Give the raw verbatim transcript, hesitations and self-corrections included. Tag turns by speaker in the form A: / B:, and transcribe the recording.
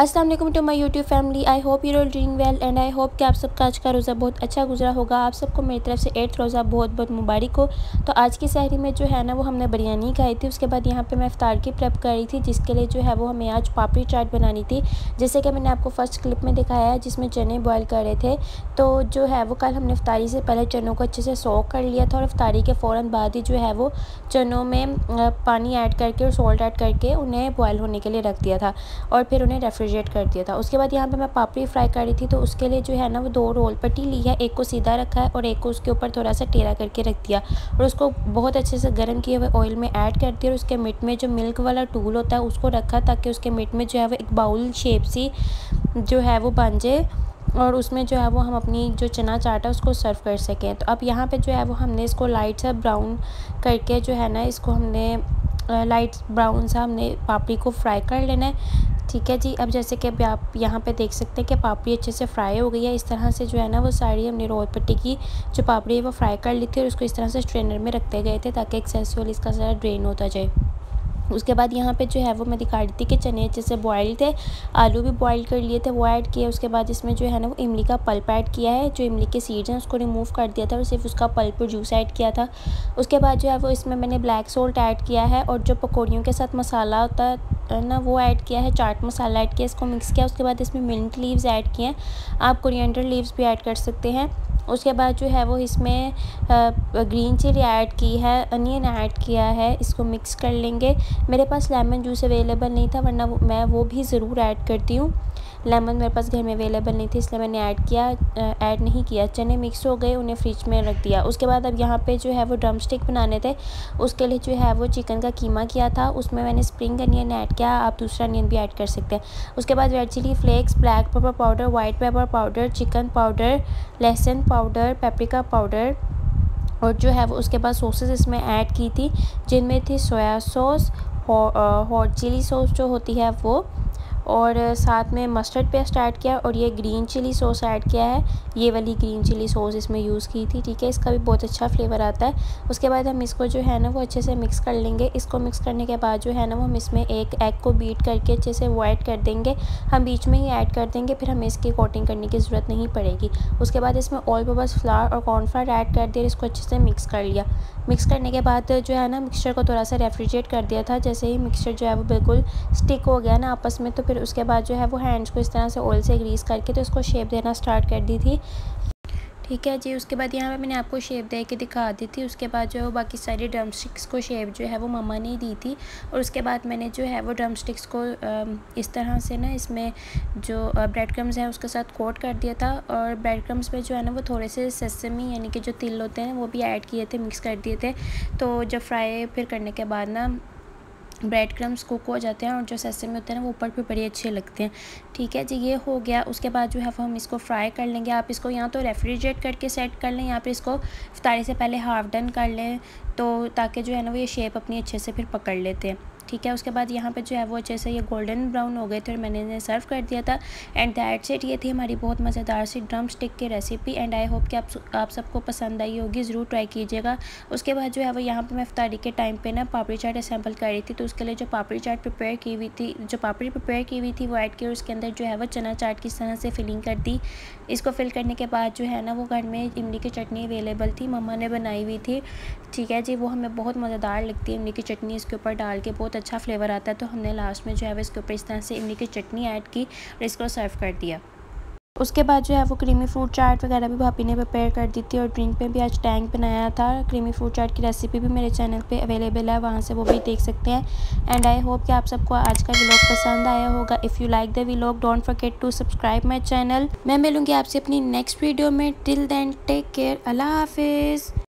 A: अस्सलाम वालेकुम to my YouTube family. I hope you are doing well and I hope कि आप सबका आज का रोज़ा बहुत अच्छा गुजरा होगा। आप सबको मेरी तरफ से एट्थ रोज़ा बहुत बहुत मुबारक हो। तो आज की सहरी में जो है ना वो हमने बिरयानी खाई थी। उसके बाद यहाँ पे मैं इफ्तार की प्रेप कर रही थी, जिसके लिए जो है वो हमें आज पापड़ी चाट बनानी थी, जैसे कि मैंने आपको फर्स्ट क्लिप में दिखाया है जिसमें चने बॉयल कर रहे थे। तो जो है वो कल हमने इफ्तारी से पहले चनों को अच्छे से सोक कर लिया था और इफ्तारी के फ़ौरन बाद ही जो है वो चनों में पानी ऐड करके और सॉल्ट ऐड करके उन्हें बॉयल होने के लिए रख दिया था और फिर उन्हें रेफ्रिजरेट कर दिया था। उसके बाद यहाँ पे मैं पापड़ी फ्राई कर रही थी, तो उसके लिए जो है ना वो दो रोल पट्टी ली है, एक को सीधा रखा है और एक को उसके ऊपर थोड़ा सा टेढ़ा करके रख दिया और उसको बहुत अच्छे से गर्म किए हुए ऑयल में ऐड कर दिया और उसके मिट में जो मिल्क वाला टूल होता है उसको रखा ताकि उसके मिट में जो है वो एक बाउल शेप सी जो है वो बन जाए और उसमें जो है वो हम अपनी जो चना चाट है उसको सर्व कर सकें। तो अब यहाँ पे जो है वो हमने इसको लाइट सा ब्राउन करके जो है ना इसको हमने लाइट ब्राउन सा हमने पापड़ी को फ्राई कर लेना है। ठीक है जी। अब जैसे कि अभी आप यहाँ पे देख सकते हैं कि पापड़ी अच्छे से फ्राई हो गई है। इस तरह से जो है ना वो सारी हमने रोल पट्टी की जो पापड़ी है वो फ्राई कर ली थी और उसको इस तरह से स्ट्रेनर में रखते गए थे ताकि एक्सेस ऑयल इसका ज़रा ड्रेन होता जाए। उसके बाद यहाँ पे जो है वो मैं दिखा रही थी कि चने अच्छे से बॉयल थे, आलू भी बॉयल कर लिए थे, वो ऐड किए। उसके बाद इसमें जो है ना वो इमली का पल्प ऐड किया है, जो इमली के सीड्स हैं उसको रिमूव कर दिया था और सिर्फ उसका पल्प और जूस ऐड किया था। उसके बाद जो है वो इसमें मैंने ब्लैक सॉल्ट ऐड किया है और जो पकौड़ियों के साथ मसाला होता है ना वो ऐड किया है, चाट मसाला ऐड किया, इसको मिक्स किया। उसके बाद इसमें मिंट लीव्स ऐड किए हैं, आप कोरिएंडर लीव्स भी ऐड कर सकते हैं। उसके बाद जो है वो इसमें ग्रीन चिली ऐड की है, अनियन ऐड किया है, इसको मिक्स कर लेंगे। मेरे पास लेमन जूस अवेलेबल नहीं था, वरना वो, मैं वो भी ज़रूर ऐड करती हूँ। लेमन मेरे पास घर में अवेलेबल नहीं थी इसलिए मैंने ऐड किया ऐड नहीं किया। चने मिक्स हो गए, उन्हें फ्रिज में रख दिया। उसके बाद अब यहाँ पे जो है वो ड्रम स्टिक बनाने थे, उसके लिए जो है वो चिकन का कीमा किया था, उसमें मैंने स्प्रिंग अनियन ऐड किया, आप दूसरा अनियन भी ऐड कर सकते हैं। उसके बाद red chili flakes, black pepper powder, white pepper powder, chicken powder, लहसुन पाउडर, पेपरिका पाउडर और जो है वो उसके बाद सॉसेस इसमें ऐड की थी, जिनमें थी soya sauce, hot chili sauce जो होती है वो, और साथ में मस्टर्ड पेस्ट ऐड किया और ये ग्रीन चिली सॉस ऐड किया है, ये वाली ग्रीन चिली सॉस इसमें यूज़ की थी। ठीक है, इसका भी बहुत अच्छा फ्लेवर आता है। उसके बाद हम इसको जो है ना वो अच्छे से मिक्स कर लेंगे। इसको मिक्स करने के बाद जो है ना वो हम इसमें एक एग को बीट करके अच्छे से वो ऐड कर देंगे, हम बीच में ही ऐड कर देंगे, फिर हमें इसकी कोटिंग करने की ज़रूरत नहीं पड़ेगी। उसके बाद इसमें ऑल पर्पस फ्लावर और कॉर्नफ्लावर ऐड कर दिया, इसको अच्छे से मिक्स कर लिया। मिक्स करने के बाद जो है ना मिक्सचर को थोड़ा सा रेफ्रिजरेट कर दिया था। जैसे ही मिक्सचर जो है वो बिल्कुल स्टिक हो गया ना आपस में, तो फिर उसके बाद जो है वो हैंड्स को इस तरह से ऑयल से ग्रीस करके तो इसको शेप देना स्टार्ट कर दी थी। ठीक है जी। उसके बाद यहाँ पे मैंने आपको शेप दे के दिखा दी थी। उसके बाद जो है वो बाकी सारी ड्रम स्टिक्स को शेप जो है वो मम्मा ने दी थी और उसके बाद मैंने जो है वो ड्रम स्टिक्स को इस तरह से ना इसमें जो ब्रेड क्रम्स है उसके साथ कोट कर दिया था और ब्रेड क्रम्स में जो है ना वो थोड़े से सेसमी यानी कि जो तिल होते हैं वो भी ऐड किए थे, मिक्स कर दिए थे। तो जब फ्राई फिर करने के बाद ना ब्रेड क्रम्स कुक हो जाते हैं और जो सेसमी होते हैं ना वो ऊपर पे बड़े अच्छे लगते हैं। ठीक है जी, ये हो गया। उसके बाद जो है वो हम इसको फ्राई कर लेंगे। आप इसको यहाँ तो रेफ्रिजरेट करके सेट कर लें, यहाँ पे इसको इफ्तारी से पहले हाफ डन कर लें, तो ताकि जो है ना वो ये शेप अपनी अच्छे से फिर पकड़ लेते हैं। ठीक है, उसके बाद यहाँ पे जो है वो अच्छे से ये गोल्डन ब्राउन हो गए थे और मैंने इन्हें सर्व कर दिया था। एंड दैट्स इट, ये थी हमारी बहुत मज़ेदार सी ड्रम स्टिक की रेसिपी एंड आई होप कि आप आप सबको पसंद आई होगी, ज़रूर ट्राई कीजिएगा। उसके बाद जो है वो यहाँ पे मैं इफ्तारी के टाइम पे ना पापड़ी चाट असेंबल कर रही थी, तो उसके लिए जो पापड़ी चाट प्रिपेयर की हुई थी जो पापड़ी प्रिपेयर की हुई थी वो ऐड की और उसके अंदर जो है वो चना चाट की तरह से फिलिंग कर दी। इसको फिल करने के बाद जो है ना वो घर में इमली की चटनी अवेलेबल थी, मम्मा ने बनाई हुई थी। ठीक है जी, वो हमें बहुत मज़ेदार लगती है इमली की चटनी, इसके ऊपर डाल के बहुत अच्छा फ्लेवर आता है। तो हमने लास्ट में जो है इसके ऊपर इस तरह से इमली की चटनी ऐड की और इसको सर्व कर दिया। उसके बाद जो है वो क्रीमी फ्रूट चाट वगैरह भी भाभी ने प्रिपेयर कर दी थी और ड्रिंक पे भी आज टैंक बनाया था। क्रीमी फ्रूट चाट की रेसिपी भी मेरे चैनल पे अवेलेबल है, वहाँ से वो भी देख सकते हैं। एंड आई होप कि आप सबको आज का व्लॉग पसंद आया होगा। If you like the vlog don't forget to subscribe my channel. मैं मिलूँगी आपसे अपनी नेक्स्ट वीडियो में। टिल देन टेक केयर, अल्लाह हाफिज़।